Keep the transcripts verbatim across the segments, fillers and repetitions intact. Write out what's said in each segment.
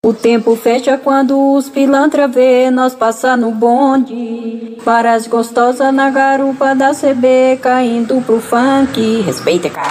O tempo fecha quando os pilantra vê nós passar no bonde. Para as gostosas na garupa da C B, caindo pro funk. Respeita, cara.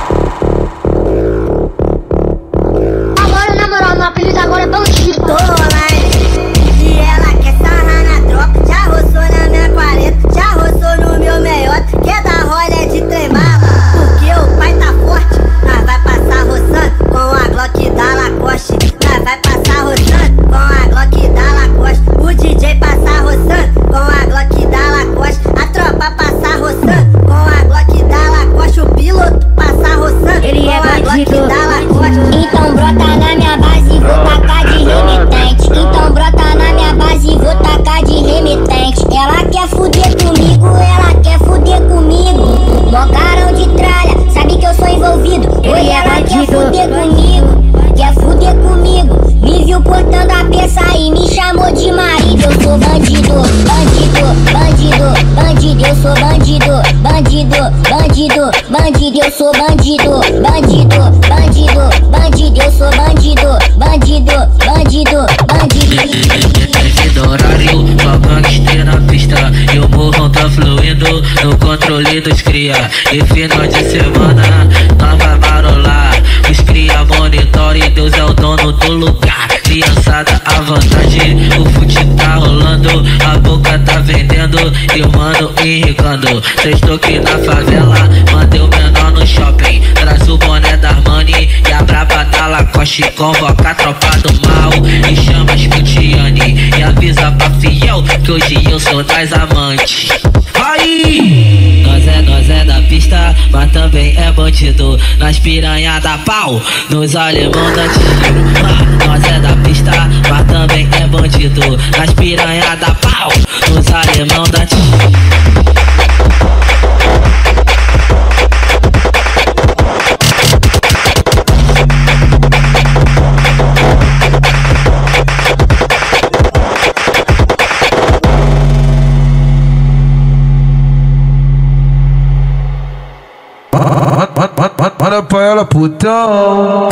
Agora, na moral, meu apelido agora é bandido. Tô online e ela quer sarrar na tropa. Já roçou na minha quarenta, já roçou no meu meiota. Quer dar rolha de tremala, porque o pai tá forte. Nós vai passar roçando com a Glock da Lacoste. Nós vai passar roçando com a Glock da Lacoste. O D J passar roçando com a Glock da Lacoste. A tropa passar roçando com a Glock da Lacoste. O piloto passar roçando Ele é com a Glock bandido. da Lacoste. Então brota na minha base e vou tacar de remitente. Então brota na minha base e vou tacar de remitente. Ela quer fuder comigo, ela quer fuder comigo. Mó carão de tralha, sabe que eu sou envolvido. Oi, ela quer fuder comigo, quer fuder comigo. Me viu cortando a peça e me chamou de marido. Eu sou bandido, bandido, bandido, bandido. Eu sou bandido, bandido, bandido, bandido. Eu sou bandido, bandido, bandido, bandido. Eu sou bandido, bandido, bandido, bandido. Devido horário, uma gangster na pista. E o morrão tá fluindo no controle dos cria. E final de semana, nós vai marolar. Os cria monitorem, Deus é o dono do lugar. Criançada à vontade, o fute tá rolando. A boca tá vendendo e o mano irrigando. Cês tô aqui na favela, mandei o menor no shopping. Traz o boné da Armani e a braba da Lacoste. Convoca a tropa do mal e chama as Futiane. E avisa pra fiel que hoje eu sou das amantes. Aí! Nós é, nós é da pista, mas também é bandido. Nas piranha da pau, nos alemão da tiro. Ah, nós é da pista, mas também é bandido. Nas piranha da pau, nos alemão da tiro. Manda pra ela, putão.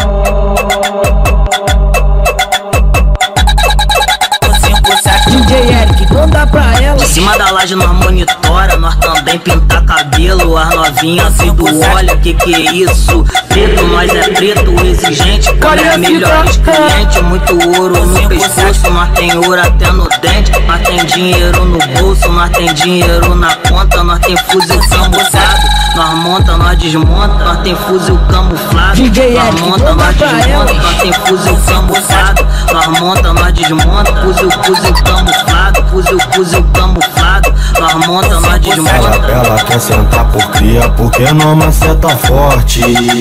D J Eric, manda pra ela. Em cima da laje nós monitora, nós também pinta cabelo. As novinhas tudo olha, que que é isso? Preto, nós é preto, exigente. Como é melhores clientes, muito ouro no pescoço. Nós tem ouro até no dente, nós tem dinheiro no bolso. Nós tem dinheiro na conta, nós tem fuzil camuflado. Nós monta, nós desmonta, nós tem fuzil camuflado. Nós monta, nós desmonta, nós tem fuzil camuflado. Nós monta, nós desmonta, fuzil, fuzil camuflado. Fuzil, fuzil camuflado. Nós monta, nós desmonta. Ela, ela quer sentar por cria, porque não maceta forte.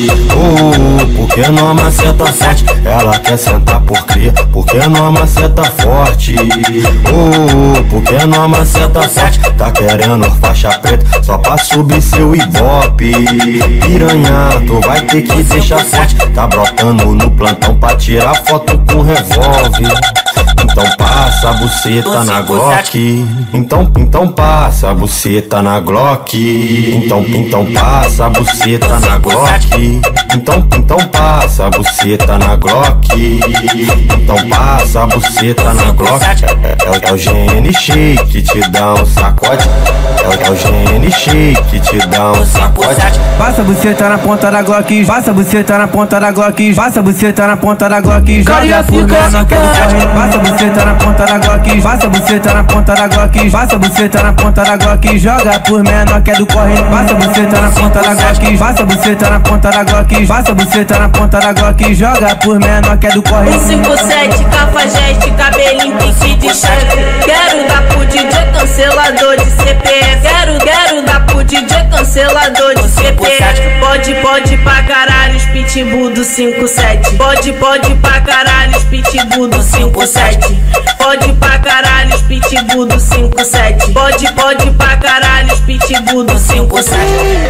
Oh, porque não maceta forte. Ela quer sentar por cria, porque não maceta forte. Oh, porque não maceta forte. Tá querendo faixa preta só pra subir seu ibope. Piranha, tu vai ter que deixar forte. Tá brotando no plantão pra tirar foto com revólver. Então passa a buceta na Glock. Então, então passa a buceta na Glock. Então, então passa a buceta na Glock. Então, então passa a buceta na Glock. Então passa a buceta na Glock. É, é, é o G N Shake que te dá um sacode. É, é o G N Shake que te dá um sacode. Passa a buceta na ponta da Glock. Passa a buceta na ponta da Glock. Passa a buceta na ponta da Glock. Joga por menor que corre. Passa a buceta na ponta da Glock. Passa a buceta na ponta da Glock. Passa a buceta na ponta da Glock. Joga por menor que é do corre. Passa a buceta na ponta da Glock. Passa a buceta na ponta da Glock. Passa a buceta na ponta da Glock. Joga por menor que é do corre. um cinco sete, cafajeste, cabelinho pique de chefe. Quero dar pro D J cancelador de C P F. Quero, quero dar pro D J cancelador de C P F. Pode, pode pra caralho os pitbull do cinco sete. Pode, pode pra caralho os pitbull do cinco sete. Pode pra caralho os pitbull do cinco sete. Pode, pode pra caralho os pitbull do cinco sete.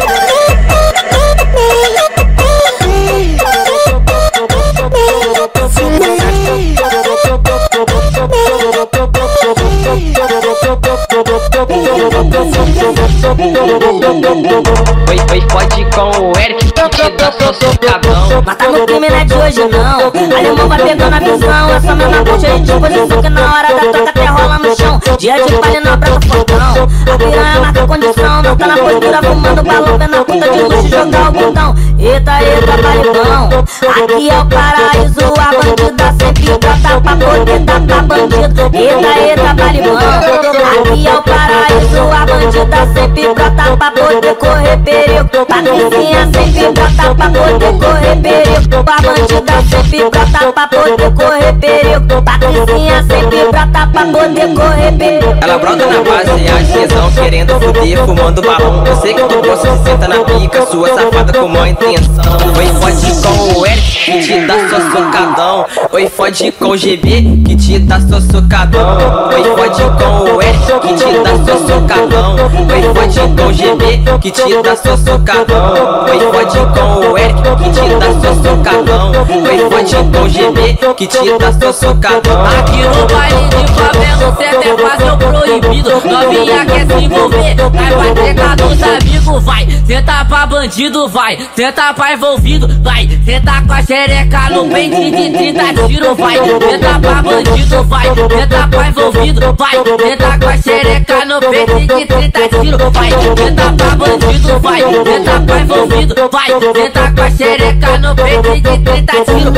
Oi, oi, pode com o Eric. te dá só socadão. Mas tá no crime, não é de hoje não. Alemão vai pegando a visão. É só mesmo na cheia de disposição que na hora da troca até rola no chão. Dia de palha na prata fortão. A piranha marca condição. Não tá na postura fumando balão. Vendo a puta de luxo jogar o botão. Eita, eita, balibão. Aqui é o paraíso. A bandida sempre brota pra poder dar pra bandido. Eita, eita, balibão. Aqui é o paraíso. A bandida sempre brota pra poder correr perigo. Patricinha sempre brota pra poder correr perigo. A bandida sempre brota pra poder correr perigo. Patricinha sempre brota pra poder correr perigo. Ela brota na base, a extensão, querendo fuder, fumando balão. Eu sei que tu gosta de sentar na pica, sua safada com má intenção. Oi, fode com o Eric, que te dá só socadão. Oi, fode com o G B, que te dá só socadão. Oi, fode com o Eric, que te dá só socadão. Oi, fode com o G B, que te dá só socadão. Oi, fode com o Eric, que te dá só socadão. Oi, fode com o G B, que te dá só socadão. Aqui no baile de favela, cê até faz o proibido. Novinha quer se envolver, vai bater com os amigos, vai. Senta pra bandido, vai. Senta pra envolvido, vai. Senta com a xereca no pente de trinta tiros, vai. Senta pra bandido, vai. Senta pra envolvido, vai. Senta com a xereca no pente de trinta tiros, vai. Senta pra bandido, vai. Senta pra envolvido, vai. Senta com a xereca no pente de trinta tiros.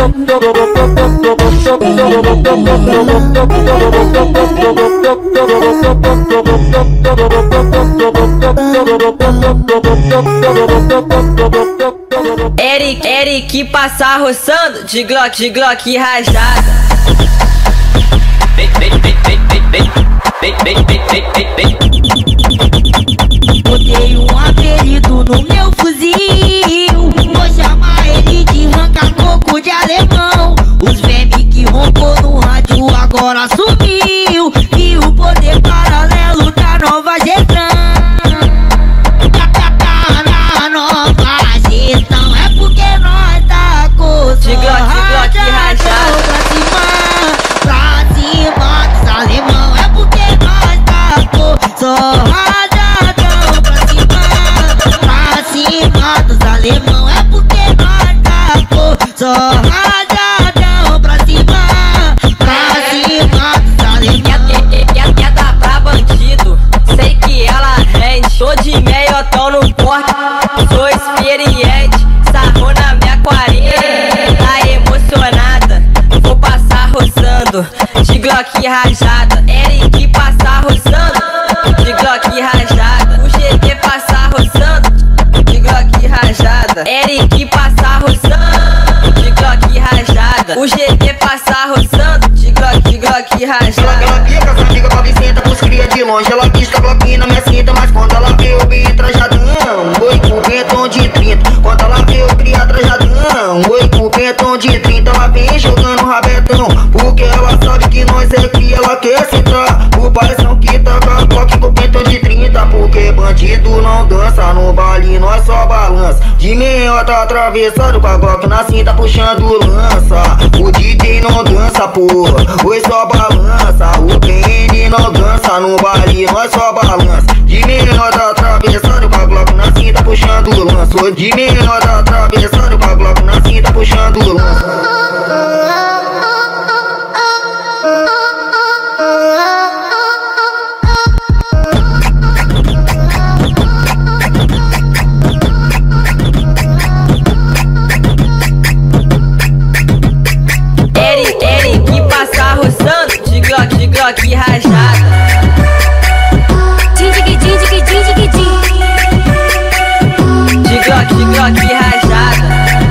Eric, Eric passa roçando de Glock, de Glock rajada. Botei um apelido no meu fuzil. Vou chamar ele de ranca-coco de alemão. Os vermes que roncou no rádio agora sumiu. E o poder paralelo da nova gestão. Na nova gestão é porque nós tá com de Glock, de Glock rajada. Pra cima, pra cima dos alemão é porque nós tá com só rajadão. Pra cima, pra cima dos alemão é porque nós tá com só rajadão. Pra cima, pra cima dos alemão. Queda pra bandido, sei que ela rende. Tô de meiotão no porte, sou experiente. Sarrou na minha quarenta, tá emocionada. Vou passar roçando, de Glock rajada. Eric passar roçando, de Glock rajada. O G T passar roçando, de Glock rajada. Eric passar roçando, de Glock rajada. O G T passar roçando, de Glock, de Glock rajada. Ela pica, essa amiga pra Vicenta, pros cria de longe. Ela pisca Glock na minha cinta, mas quando ela vê eu bem trajadão. Oi, com pentão de trinta. Quando ela vê eu cria trajadão. Oi, com pentão de trinta. Ela vem jogando rabetão, porque ela sabe que nós é que ela quer sentar. O paizão que tá com a Glock com pentão de trinta. Porque bandido não dança, no baile nós só balança. De meiota atravessado com a Glock na cinta puxando lança. O D J não dança, porra, oi só balança. O P N não dança, no baile nós só balança. De meiota atravessado com a Glock na cinta puxando lança. De meiota atravessado com a Glock na cinta puxando lança. Eric, Eric passar roçando, de Glock, de Glock rajada. De Glock, de Glock rajada.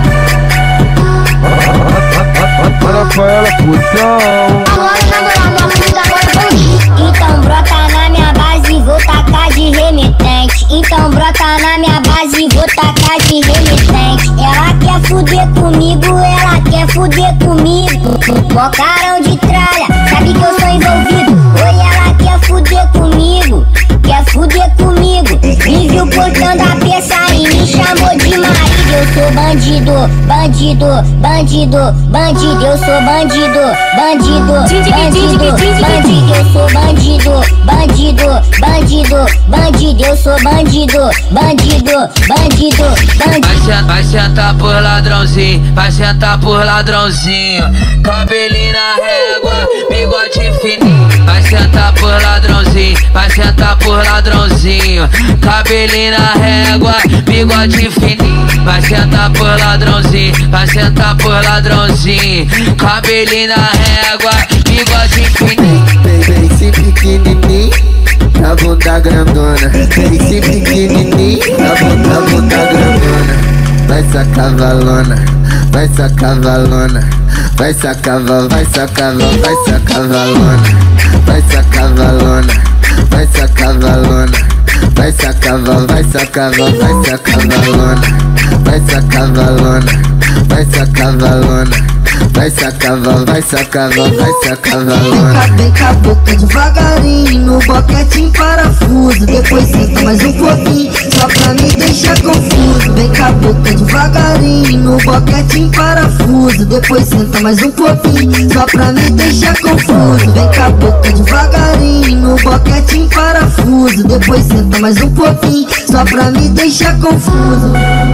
Olha pra ela, putão. Agora na moral, meu filho agora é bandido. Então brota na minha base, vou tacar de remetente. Então brota na minha base, vou tacar de remetente. Ela quer fuder comigo, ela quer fuder comigo. Mó carão de tralha, sabe que eu sou envolvido. Oi, ela quer fuder comigo, quer fuder comigo. Vive o portão da peça e me chama. amor de marido, eu sou bandido, bandido, bandido, bandido, eu sou bandido, bandido, bandido, bandido, eu sou bandido, bandido, bandido, bandido, eu sou bandido, bandido, bandido, bandido. Vai sentar por ladrãozinho, vai sentar por ladrãozinho. Cabelinho na régua, bigode fininho. Vai sentar por ladrãozinho, vai sentar por ladrãozinho. Cabelinho na régua, bigode fininho. Vai sentar por ladrãozinho, vai sentar por ladrãozinho. Cabelinho na régua, bigode fininho. Esse pequenininho, a bunda grandona. Esse pequenininho, a bunda, a bunda grandona. Vai sacar valona, vai sacar valona. Vai sacar, vai sacar, vai sacar valona. Vai sacar valona, vai sacar valona. Vai sacar, vai sacar, vai sacar valona. Vai sacar valona, vai sacar valona. Vai sacar, vai sacar, vai sacar valona. Vem cá, boca devagarinho, no boquete em parafuso. Depois senta mais um pouquinho, só pra me deixar confuso. Vem cá, boca devagarinho, no boquete em parafuso. Depois senta mais um pouquinho, só pra me deixar confuso. Vem cá, boca devagarinho, no boquete em parafuso. Depois senta mais um pouquinho, só pra me deixar confuso.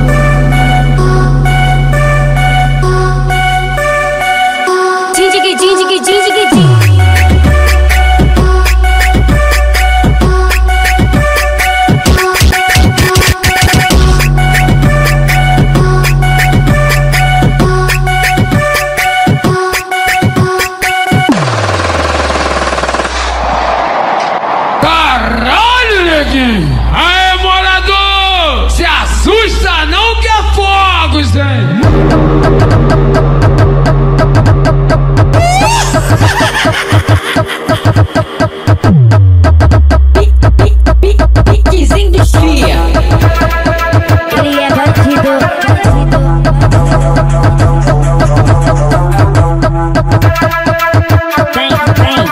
Caralho, neguinho! Aê, morador! Se assusta não que é fogos, hein? Piquezinho dos cria. Cria bandido, vem, vem.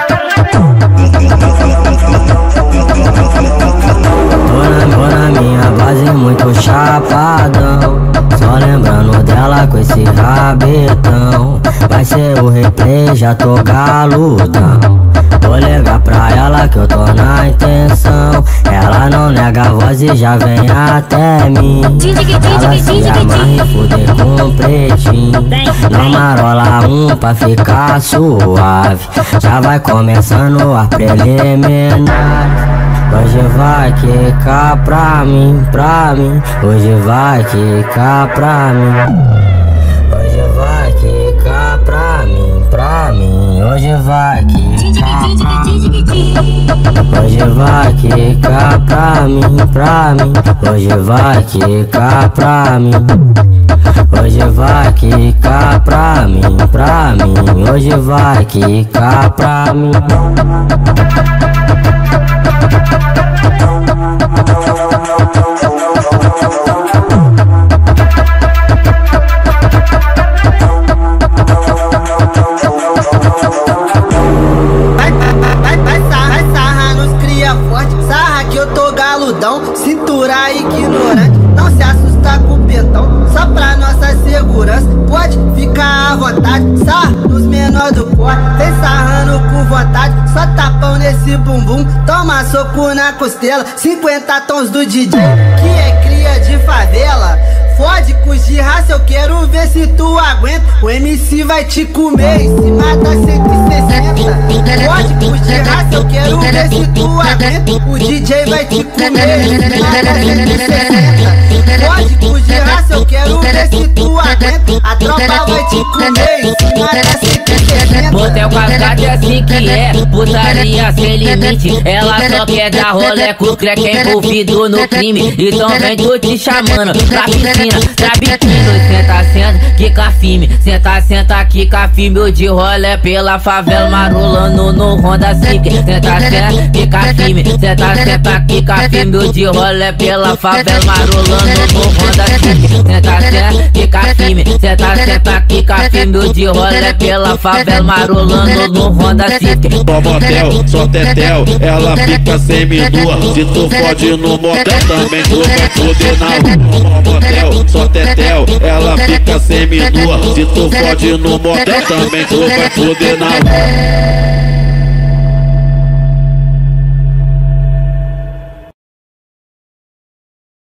Tô na minha base muito chapadão, só lembrando dela com esse rabetão. Vai ser o replay, já tô galudão. Vou ligar pra ela que eu tô na intenção. Ela não nega a voz e já vem até mim. Ela se amarra e fuder com um pretinho. Não marola um pra ficar suave. Já vai começando a preliminar. Hoje vai quicar pra mim, pra mim. Hoje vai quicar pra mim. Hoje vai quicar pra mim, pra mim. Hoje vai quicar pra mim. Hoje vai quicar pra mim, pra mim. Hoje vai quicar pra mim. Hoje vai quicar pra mim, pra mim. Hoje vai quicar pra mim. Cintura ignorante, não se assusta com o petão. Só pra nossa segurança, pode ficar à vontade. Sarra nos menores do corte, vem sarrando com vontade. Só tapão nesse bumbum, toma soco na costela. Cinquenta tons do D J, que é cria de favela. Fode com os de raça, eu quero ver se tu aguenta. O M C vai te comer em cima da cento e sessenta. Fode com os de raça, eu quero ver se tu aguenta. O D J vai te comer em cima da cento e sessenta. Fode com os de raça, eu quero ver se tu aguenta. A tropa vai te comer em cima da cento e sessenta. Motel cascade é assim que é, putaria sem limite. Ela só quer dar rolê com o crack envolvido no crime. Então vem tô te chamando pra piscina, pra biquíni. Senta, senta, quica firme. Senta, senta, quica firme. O de rolê pela favela, marolando no Honda Civic. Senta, senta, quica firme. Senta, senta, quica firme. O de rolê pela favela, marolando no Honda Civic. Senta, senta, quica firme. Senta, senta, quica firme. O de rolê pela favela, marolando no Honda Civic. No motel, só tetel, ela fica semi-nua. Se tu fode no motel também tu vai foder na rua. No motel, só tetel, ela fica seminua. Se tu fode no motel também tu vai foder na rua.